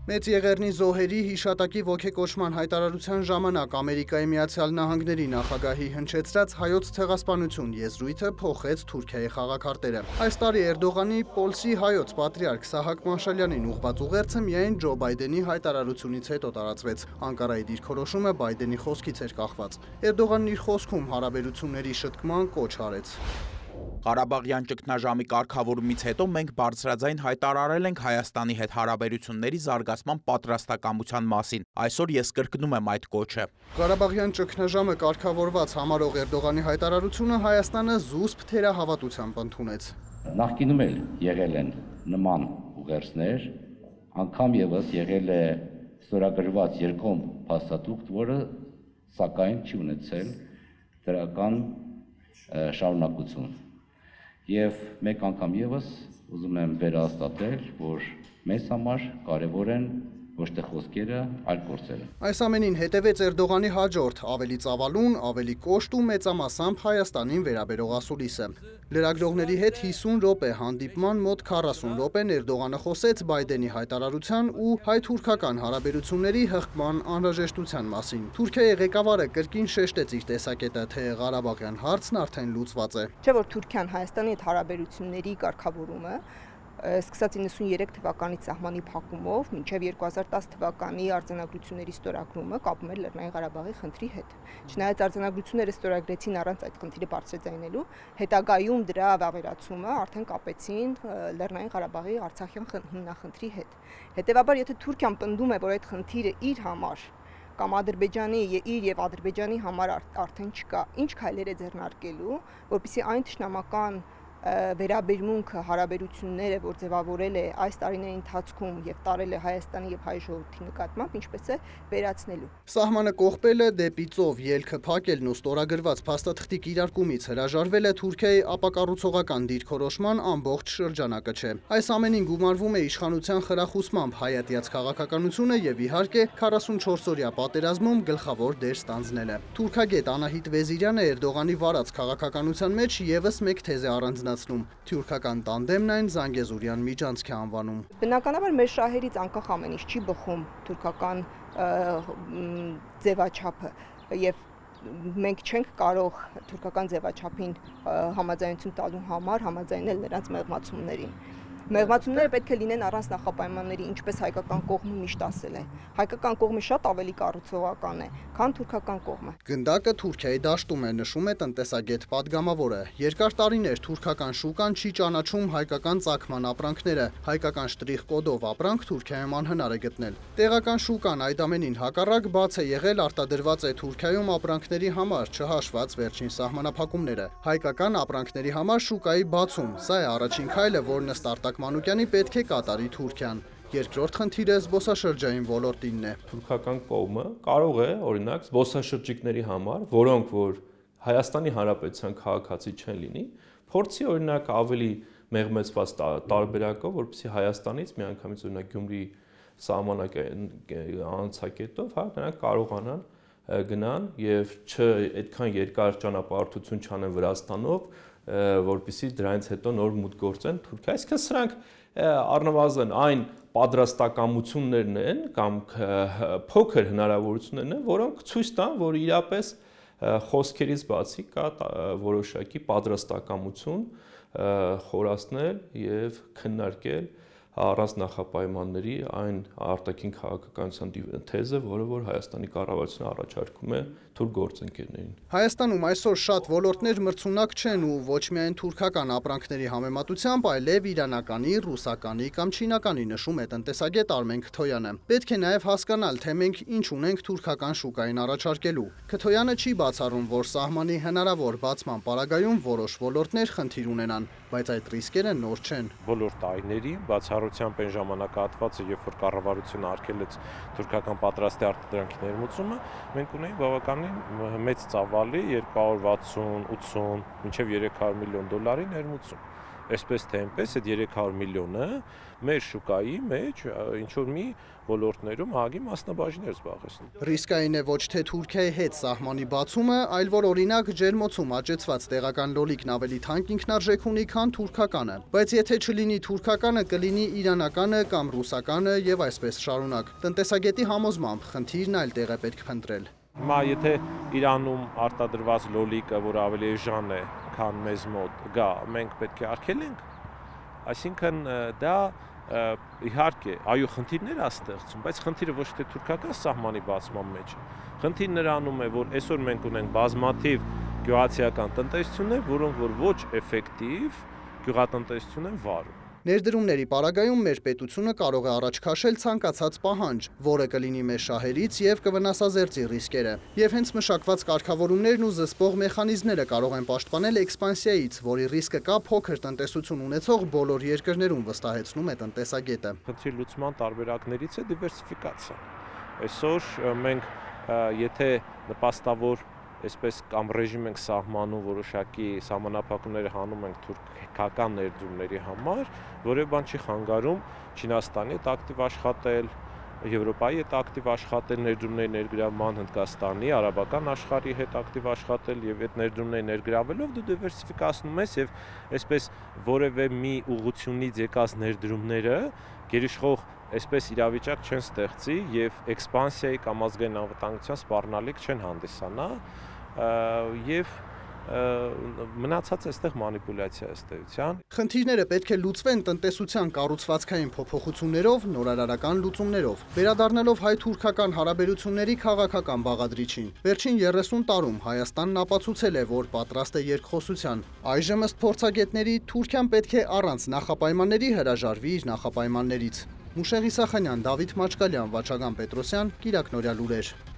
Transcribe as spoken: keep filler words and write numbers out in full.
Մեծ Եղեռնի զոհերի հիշատակի ոգեկոչման հայտարարության ժամանակ Ամերիկայի Միացյալ Նահանգների նախագահի հնչեցրած հայոց ցեղասպանություն եզրույթը փոխեց Թուրքիայի խաղաքարտերը։ Այս տարի Էրդողանի Պոլսի հայոց պատրիարք Սահակ Մաշալյանին ուղղված ուղերձը միայն Ջո Բայդենի հայտարարությունից հետո տարածվեց։ Անկարայի դիրքորոշումը Բայդենի խոսքից էր կախված։ Էրդողանն իր խոսքում հարաբերությունների շտկման կոչ արեց։ Ղարաբաղյան ճգնաժամի կարգավորումից հետո մենք բարձրաձայն հայտարարել ենք Հայաստանի հետ հարաբերությունների զարգացման պատրաստակամության մասին։ Այսօր ես կրկնում եմ այդ կոչը։ Ղարաբաղյան ճգնաժամը կարգավորված համարող Էրդողանի հայտարարությունը Հայաստանը զուսպ թերահավատությամբ ընդունեց։ Նախկինում էլ եղել են նման ուղերձներ, անգամ եւս եղել է ստորագրված երկկողմ փաստաթուղթ, որը սակայն չի ունեցել դրական շարունակություն։ Եվ մեկ անգամ եւս ուզում եմ վերահաստատել, որ մեզ համար կարևոր են ոչ թե խոսքերը, այլ գործերը։ Այս ամենին հետևեց Էրդողանի հաջորդ, ավելի ծավալուն, ավելի կոշտ ու մեծամասամբ Հայաստանին վերաբերող ասուլիսը։ Լրագրողների հետ հիսուն րոպե հանդիպման մոտ քառասուն րոպեն Էրդողանը խոսեց Բայդենի հայտարարության ու հայ-թուրքական հարաբերությունների հղկման անհրաժեշտության մասին։ Թուրքիայի ղեկավարը կրկին շեշտեց իր տեսակետը, թե Ղարաբաղյան հարցն արդեն լուծված է։ Չէ՞ որ Թուրքիան Հայաստանի հետ հարաբերությունների կարգավորումը սկսած իննսուններեք թվականի սահմանի փակումով մինչև երկու հազար տասը թվականի արձանագրությունների ստորագրումը կապում էր Լեռնային Ղարաբաղի խնդրի հետ։ Չնայած արձանագրությունները ստորագրեցին առանց այդ խնդիրը բարձրաձայնելու, հետագայում դրա վավերացումը արդեն կապեցին Լեռնային Ղարաբաղի Արցախյան հիմնախնդրի հետ։ Հետևաբար, եթե Թուրքիան պնդում է, որ այդ խնդիրը իր համար կամ Ադրբեջանի իր եւ Ադրբեջանի համար արդեն չկա, ինչ քայլեր է ձեռնարկելու, որպեսզի այն թշնամական վերաբերմունքը, հարաբերությունները, որ ձևավորել է այս տարիների ընթացքում եւ տարել է Հայաստանի եւ հայ ժողովրդի նկատմամբ, ինչպես է վերացնելու։ Սահմանը կողպելը դեպի ծով ելքը փակելն ու ստորագրված փաստաթղթի կիրարկումից հրաժարվել է Թուրքիայի ապակառուցողական դիրքորոշման ամբողջ շրջանակը չէ։ Այս ամենին գումարվում է իշխանության խրախուսմամբ հայատյաց քաղաքականությունը եւ իհարկե քառասունչորս-օրյա պատերազմում գլխավոր դեր ստանձնելը։ Թուրքագետ Անահիտ Վեզիրյանը Էրդողանի վարած քաղաքականության մեջ եւս մեկ թեզ է առանձնացնում։ Թուրքական տանդեմն այն Զանգեզուրյան միջանցք է անվանում։ Բնականաբար մեր շահերից անկախ ամեն ինչ չի բխում թուրքական ձևաչափը եւ մենք չենք կարող թուրքական ձևաչափին համաձայնություն տալու համար համաձայնել նրանց մեղմացումներին։ Մեղմացումները պետք է լինեն առանց նախապայմանների, ինչպես հայկական կողմը միշտ ասել է։ Հայկական կողմը շատ ավելի կառուցողական է, քան թուրքական կողմը։ Գնդակը Թուրքիայի դաշտում է, նշում է տնտեսագետ պատգամավորը։ Երկար տարիներ թուրքական շուկան չի ճանաչում հայկական ծագման ապրանքները, հայկական շտրիխ կոդով ապրանք Թուրքիայում անհնար է գտնել։ Տեղական շուկան այդ ամենին հակառակ բաց է եղել, արտադրված է Թուրքիայում ապրանքների համար, չհաշված վերջին սահմանափակումները։ Հայկական ապրանքների համար շուկայի բացում, սա է առաջին քայլը, որն ըստ Արտակ Մանուկյանի պետք է կատարի Թուրքիան։ Երկրորդ խնդիրը զբոսաշրջային ոլորտինն է։ Թուրքական կողմը կարող է, օրինակ, զբոսաշրջիկների համար, որոնք որ Հայաստանի Հանրապետության քաղաքացի չեն լինի, փորձի օրինակ ավելի մեղմեցված տարբերակով, որպեսզի Հայաստանից միանգամից օրինակ Գյումրի սահմանանցակետով, հա, նրանք կարողանան գնան եւ չ այդքան երկար ճանապարհորդություն չանեն Վրաստանով, որպեսզի դրանից հետո նոր մուտք գործեն Թուրքիա։ Այսինքն սրանք առնվազն այն պատրաստակամություններն են կամ փոքր հնարավորություններն են, որոնք ցույց տան, որ իրապես խոսքերից բացի կա որոշակի պատրաստակամություն խորացնել եւ քննարկել առանց նախապայմանների այն արտաքին քաղաքականության թեզը, որը որ Հայաստանի կառավարությունը առաջարկում է թուրք գործընկերներին։ Հայաստանում այսօր շատ ոլորտներ մրցունակ չեն ու ոչ միայն թուրքական ապրանքների համեմատությամբ, այլև իրանականի, ռուսականի կամ չինականի, նշում է տնտեսագետ Արմեն Քթոյանը։ Պետք է նաև հասկանալ, թե մենք ինչ ունենք թուրքական շուկային առաջարկելու։ Քթոյանը չի բացառում, որ սահմանի հնարավոր բացման պարագայում որոշ ոլորտներ խնդիր ունենան, բայց այդ ռիսկերը նոր չեն։ Բոլոր տարիների բացառությամբ այն ժամանակահատվածը, երբ որ կառավարությունը արգելեց թուրքական պատրաստի արտադրանքի ներմուծումը, մենք ունեինք բավականին մեծ ծավալի երկու հարյուր վաթսուն ութսուն մինչև երեք հարյուր միլիոն դոլարի ներմուծում։ այսպես թե այնպես այդ երեք հարյուր միլիոնը մեր շուկայի մեջ ինչ որ մի ոլորտներում ահագին մասնաբաժիններ զբաղեցնում։ Ռիսկային է ոչ թե Թուրքիայի հետ սահմանի բացումը, այլ որ օրինակ ջերմոցում աճեցված տեղական լոլիկն ավելի թանկ ինքնարժեք ունի, քան թուրքականը։ Բայց եթե չլինի թուրքականը, կլինի իրանականը կամ ռուսականը եւ այսպես շարունակ։ Տնտեսագետի համոզմամբ խնդիրն այլ տեղ է պետք փնտրել։ Հիմա եթե Իրանում արտադրված լոլիկը, որ ավելի էժան է, քան մեզ մոտ գա, մենք պետք է արգելենք, այսինքն դա իհարկե, այո, խնդիրներ է ստեղծում, բայց խնդիրը ոչ թե թուրքական սահմանի բացման մեջ է։ Խնդիրը նրանում է, որ այսօր մենք ունենք բազմաթիվ գյուղացիական տնտեսություններ, որոնք որ ոչ էֆեկտիվ գյուղատնտեսություն են վարում։ Ներդրումների պարագայում մեր պետությունը կարող է առաջ քաշել ցանկացած պահանջ, որը կլինի մեր շահերից եւ կվնասազերծի ռիսկերը։ Եվ հենց մշակված կարգավորումներն ու զսպող մեխանիզմները կարող են պաշտպանել էքսպանսիայից, որի ռիսկը կա փոքր տնտեսություն ունեցող բոլոր երկրներում, վստահեցնում է տնտեսագետը։ Խնդրի լուծման տարբերակներից է դիվերսիֆիկացիան։ Այսօր մենք եթե նպաստավոր այսպես կամ ռեժիմ ենք սահմանում, որոշակի սահմանափակումները հանում ենք թուրքական ներդրումների համար, որևէ բան չի խանգարում Չինաստանի հետ ակտիվ աշխատել, Եվրոպայի հետ ակտիվ աշխատել ներդրումների ներգրավման, Հնդկաստանի, արաբական աշխարհի հետ ակտիվ աշխատել եւ այդ ներդրումների ներգրավելով դու դիվերսիֆիկացնում ես եւ այսպես որևէ մի ուղղությունից եկած ներդրումները գերիշխող այսպես իրավիճակ չեն ստեղծի եւ էքսպանսիայի կամ ազգային անվտանգության սպառնալիք չեն հանդիսանա եւ մնացած այստեղ մանիպուլյացիա է ըստեյության։ Խնդիրները պետք է լուծվեն տնտեսության կառուցվածքային փոփոխություններով, նորարարական լուծումներով, վերադառնալով հայ-թուրքական հարաբերությունների քաղաքական բաղադրիչին։ Վերջին երեսուն տարում Հայաստանն ապացուցել է, որ պատրաստ է երկխոսության։ Այժմ ըստ փորձագետների Թուրքիան պետք է առանց նախապայմանների հրաժարվի իր նախապայմաններից։ Մուշեղ Իսախանյան, Դավիթ Մաչկալյան, Վաչագան Պետրոսյան, Կիրակնորյա լուրեր։